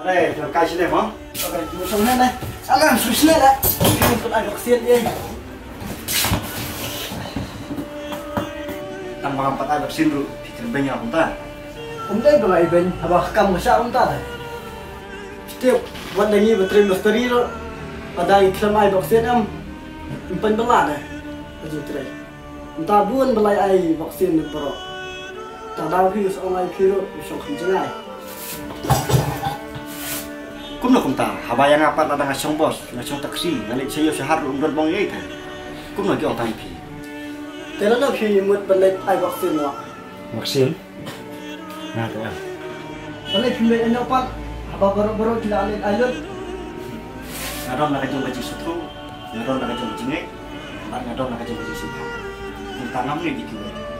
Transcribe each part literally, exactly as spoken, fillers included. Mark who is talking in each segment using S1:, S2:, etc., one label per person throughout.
S1: Đây, cho cái gì đấy không?
S2: Ok, một trong này này. Ăn ăn sushi này đấy. Không có ai vaksin đi.
S1: Tambah empat ada vaksin dulu, pikir banyak entah.
S2: Om dai balai ben, abah kam masa om ta. Setiap buat lagi betul misteri lo. Ada iklan ai vaksin am. Impan bela deh. Aja trai. Entah buan balai ai vaksin pro. Tak tahu virus orang ai virus bisa kencengai.
S1: Kum nak kum ta, habaya ngapat ada ngasong bos, ngasong taksi, nalik saya sehar umrot bang yai teh. Kum nak orang tanya pi.
S2: Tela nak pi mut balai ai vaksin lo.
S1: Vaksin? Nah tu ah.
S2: Balai pi mai anak pan, abah baru-baru kita alin alun.
S1: Ngadon nak kajong baju sutru, ngadon nak kajong baju ngek, ngadon nak kajong baju simpang. Tanam ni gitu.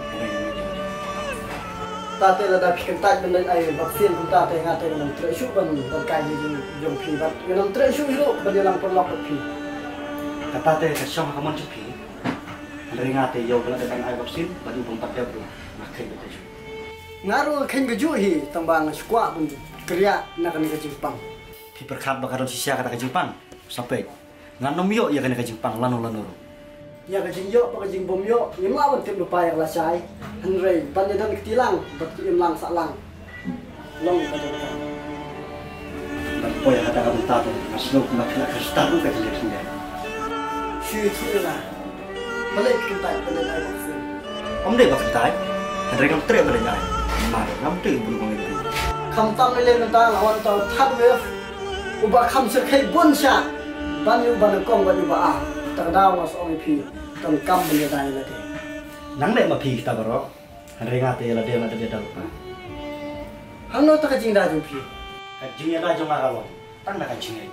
S2: Tate là đã khi ta bên đây ai vaccine chúng ta thì ngã thì làm tre súc bên bên cái gì dùng phi vật, cái làm tre súc itu bên đây làm phần lọc phi.
S1: Kata teh kasong kaman cupi. Dari ngate yo kalau dengan ai vaksin, baju pompat dia bro. Makai betul.
S2: Ngaruh khen ke juhi tambang squat pun kerja nak ni ke Jepang.
S1: Pi perkat bakaron sisia kata ke Jepang. Sampai nganom yo ya kena ke Jepang lanu-lanu.
S2: Ya ke jingyo, pak jing bom yo, yang lawan tim lupa yang lasai. Henry, banyak dan ketilang, berarti im lang salang. Long pada kan.
S1: Dan poya kata kamu tahu, aslo nak nak start tu kerja dia.
S2: Shui tu lah. Balik kita balik ai vaksin.
S1: Om deh vaksin tai. Henry kamu tere balik ai. Mari kamu tere bulu kau itu.
S2: Kamu tang ni lain kita lawan tahu thad wave. Ubah kamu serkai bonsha. Banyu banyak kong banyu ba. Tak daw mas ong pi. Tang kam benda dai lagi.
S1: Nang deh ma pi kita bro. Henry ngate la dia ngate dia dah lupa.
S2: Hang no tak jing dah jing pi.
S1: Kajingnya dah jom arawon. Tang nak kajingnya.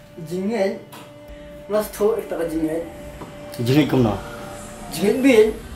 S2: Jingnya. Mas tu tak jingnya.
S1: Kajingnya kum no.
S2: Jingnya bin.